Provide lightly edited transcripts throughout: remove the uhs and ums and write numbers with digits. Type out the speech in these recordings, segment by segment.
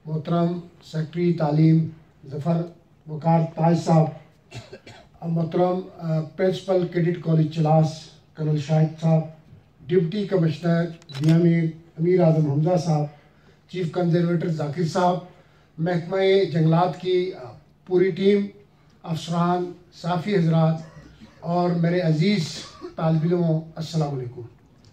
मोहतरम सेक्रेटरी तालीम ज़फ़र वकार ताज साहब, मोहतरम principal cadet college Chilas colonel Shahid साहब, डिप्टी कमिश्नर ज़ियामीर अमीर आज़म हमज़ा साहब, चीफ कंजर्वेटर ज़ाकिर साहब, महकमा जंगलात की पूरी टीम, अफसरान, साफ़ी हज़रात और मेरे अज़ीज़ तालिब इल्मों, अस्सलामु अलैकुम।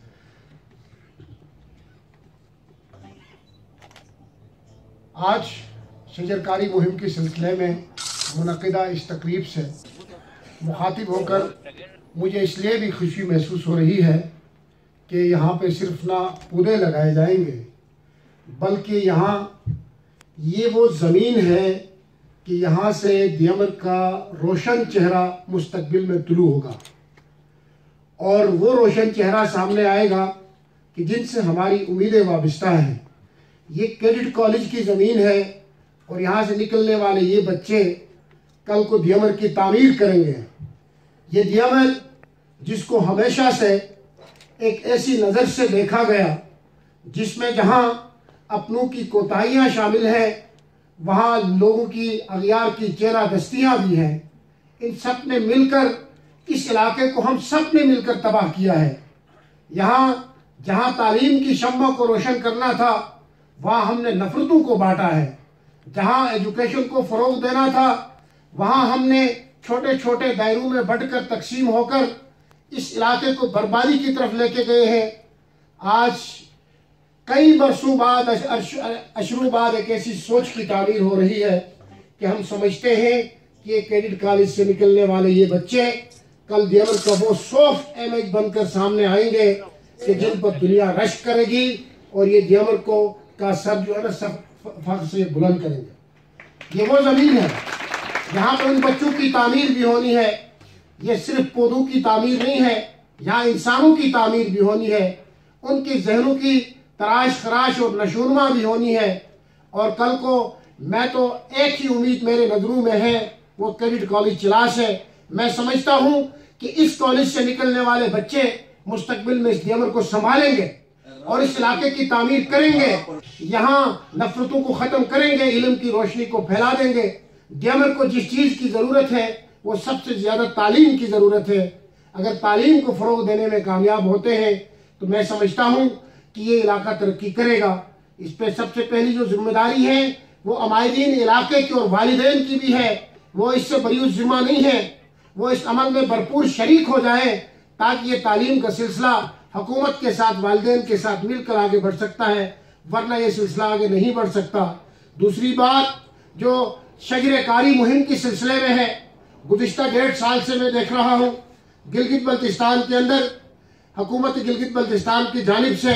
आज शजरकारी मुहिम के सिलसिले में मुनक़िदा इस तकरीब से मुखातिब होकर मुझे इसलिए भी खुशी महसूस हो रही है कि यहाँ पे सिर्फ ना पौधे लगाए जाएंगे, बल्कि यहाँ ये वो ज़मीन है कि यहाँ से दियामर का रोशन चेहरा मुस्तकबिल में तुलू होगा और वो रोशन चेहरा सामने आएगा कि जिनसे हमारी उम्मीदें वाबस्ता हैं। ये कैडेट कॉलेज की ज़मीन है और यहाँ से निकलने वाले ये बच्चे कल को दियामर की तामीर करेंगे। ये दियामर जिसको हमेशा से एक ऐसी नज़र से देखा गया जिसमें जहाँ अपनों की कोताहियाँ शामिल हैं, वहाँ लोगों की अगियार की चेहरा दस्तियाँ भी हैं। इन सब ने मिलकर इस इलाके को हम सब ने मिलकर तबाह किया है। यहाँ जहाँ तालीम की शम्मा को रोशन करना था, वहाँ हमने नफरतों को बांटा है। जहाँ एजुकेशन को फ़रोग देना था, वहाँ हमने छोटे छोटे दायरों में बंटकर तकसीम होकर इस इलाके को बर्बादी की तरफ लेके गए हैं। आज कई बरसों बाद अशरों बाद एक ऐसी सोच की तामीर हो रही है कि हम समझते हैं कि ये कैडेट कॉलेज से निकलने वाले ये बच्चे कल दियामर का वो सॉफ्ट इमेज बनकर सामने आएंगे कि जिन पर दुनिया रश करेगी और ये दियामर को का सर जो है ना सब फख्र से बुलंद करेंगे। ये वो ज़मीन है यहाँ पर उन बच्चों की तामीर भी होनी है। ये सिर्फ पौधों की तामीर नहीं है, यहाँ इंसानों की तामीर भी होनी है, उनके जहनों की तराश खराश और नशोनुमा भी होनी है। और कल को मैं तो एक ही उम्मीद मेरे नज़रों में है, वो कैडेट कॉलेज चिलास है। मैं समझता हूँ कि इस कॉलेज से निकलने वाले बच्चे मुस्तकबिल में इस दियामर को संभालेंगे और इस इलाके की तामीर करेंगे, यहाँ नफरतों को ख़त्म करेंगे, इल्म की रोशनी को फैला देंगे। दियामर को जिस चीज़ की ज़रूरत है वो सबसे ज़्यादा तालीम की ज़रूरत है। अगर तालीम को फ़रोग देने में कामयाब होते हैं तो मैं समझता हूँ कि ये इलाका तरक्की करेगा। इस पर सबसे पहली जो जिम्मेदारी है वो अमायदीन इलाके की और वालिदैन की भी है। वो इससे बरी जिम्मा नहीं है, वो इस अमल में भरपूर शरीक हो जाए ताकि ये तालीम का सिलसिला हुकूमत के साथ, वालिदैन के साथ मिलकर आगे बढ़ सकता है, वरना ये सिलसिला आगे नहीं बढ़ सकता। दूसरी बात जो शजरकारी मुहिम के सिलसिले में है, गुज़िश्ता 1.5 साल से मैं देख रहा हूँ गिलगित बल्तिस्तान के अंदर हुकूमत गिलगित बल्तिस्तान की जानिब से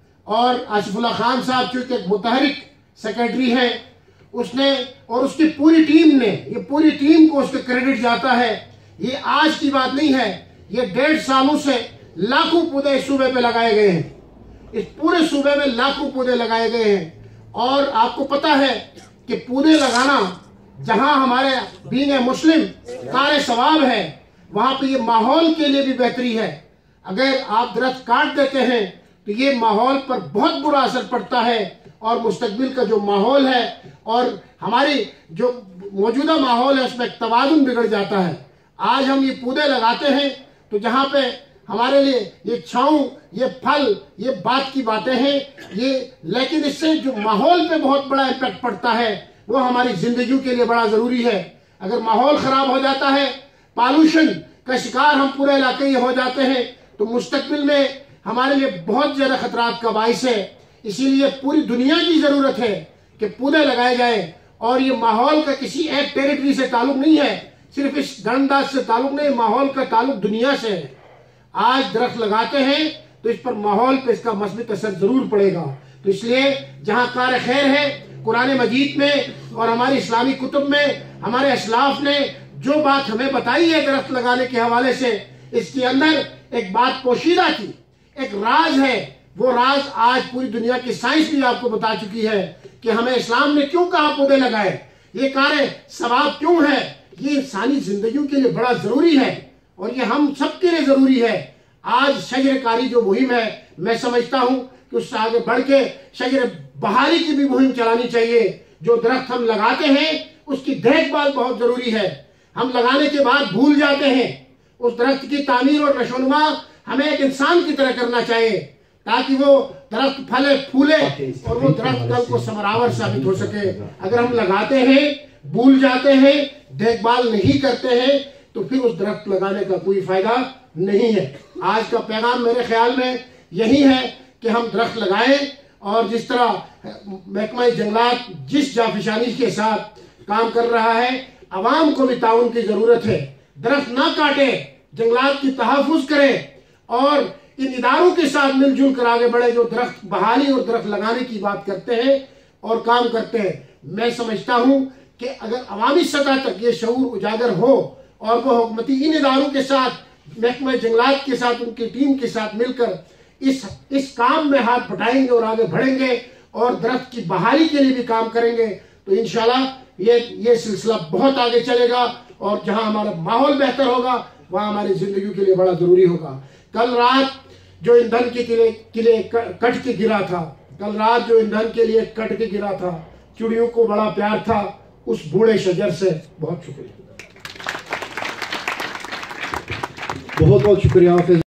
और आसिफुल्लाह खान साहब चूँकि एक मुतहरिक सेक्रेटरी हैं, उसने और उसकी पूरी टीम ने, ये पूरी टीम को उसका क्रेडिट जाता है। ये आज की बात नहीं है, ये 1.5 सालों से लाखों पौधे इस सूबे पे लगाए गए हैं। इस पूरे सूबे में लाखों पौधे लगाए गए हैं। और आपको पता है कि पौधे लगाना जहां हमारे बींग मुस्लिम कार सवाब है, वहां पे ये माहौल के लिए भी बेहतरी है। अगर आप दरख्त काट देते हैं तो ये माहौल पर बहुत बुरा असर पड़ता है और मुस्तकबिल का जो माहौल है और हमारी जो मौजूदा माहौल है उसमें तवाज़ुन बिगड़ जाता है। आज हम ये पौधे लगाते हैं तो जहाँ पे हमारे लिए ये छाँव, ये फल, ये बात की बातें हैं ये, लेकिन इससे जो माहौल पे बहुत बड़ा इम्पैक्ट पड़ता है वो हमारी जिंदगी के लिए बड़ा ज़रूरी है। अगर माहौल ख़राब हो जाता है, पॉल्यूशन का शिकार हम पूरे इलाके हो जाते हैं, तो मुस्तकबिल में हमारे लिए बहुत ज़्यादा खतरात का बाइस है। इसीलिए पूरी दुनिया की ज़रूरत है कि पौधे लगाए जाए। और ये माहौल का किसी एक टेरिटरी से ताल्लुक़ नहीं है, सिर्फ इस धनदाज से ताल्लुक़ नहीं, माहौल का ताल्लुक़ दुनिया से है। आज दरख्त लगाते हैं तो इस पर माहौल पे इसका मस्बत असर जरूर पड़ेगा। तो इसलिए जहाँ कार खैर है, कुरान मजीद में और हमारी इस्लामी कुतुब में हमारे असलाफ ने जो बात हमें बताई है दरख्त लगाने के हवाले से, इसके अंदर एक बात पोशीदा थी, एक राज है। वो राज आज पूरी दुनिया की साइंस भी आपको बता चुकी है कि हमें इस्लाम ने क्यों कहा पौधे लगाए, ये कार सवाब क्यों है, ये इंसानी जिंदगी के लिए बड़ा जरूरी है और ये हम सबके लिए जरूरी है। आज शजरकारी जो मुहिम है, मैं समझता हूं कि उससे आगे बढ़ के शजर बहारी की भी मुहिम चलानी चाहिए جو درخت ہم لگاتے ہیں اس کی دیکھ بھال بہت ضروری ہے. ہم لگانے کے بعد بھول جاتے ہیں. اس درخت کی تعمیر اور نشو و نما ہمیں ایک انسان کی طرح کرنا چاہیے تاکہ وہ درخت پھلے پھولے اور وہ درخت کل کو ثمرآور ثابت ہو سکے. اگر ہم لگاتے ہیں، بھول جاتے ہیں، دیکھ بھال نہیں کرتے ہیں تو پھر اس درخت لگانے کا کوئی فائدہ نہیں ہے. آج کا پیغام میرے خیال میں یہی ہے کہ ہم درخت لگائیں، اور جس طرح محکمہ جنگلات جس جافشانی کے ساتھ کام کر رہا ہے، عوام کو بھی تعاون کی ضرورت ہے. درخت نہ کاٹیں، جنگلات کی تحفظ کریں اور ان اداروں کے ساتھ مل جل کر آگے بڑھے جو درخت بحالی اور درخت لگانے کی بات کرتے ہیں اور کام کرتے ہیں. میں سمجھتا ہوں کہ اگر عوامی سطح تک یہ شعور اجاگر ہو اور وہ حکومتی ان اداروں کے ساتھ، محکمہ جنگلات کے ساتھ، ان کی ٹیم کے ساتھ مل کر اس کام میں ہاتھ بٹائیں گے اور آگے بڑھیں گے اور درخت کی بحالی کے لیے بھی کام کریں گے تو انشاءاللہ یہ سلسلہ بہت آگے چلے گا، اور جہاں ہمارا ماحول بہتر ہوگا وہاں ہماری زندگی کے لیے بڑا ضروری ہوگا. کل رات جو ایندھن کے لیے کٹ کے گرا تھا، چڑیوں کو بڑا پیار تھا اس بوڑھے شجر سے. بہت شکریہ. بہت شکریہ.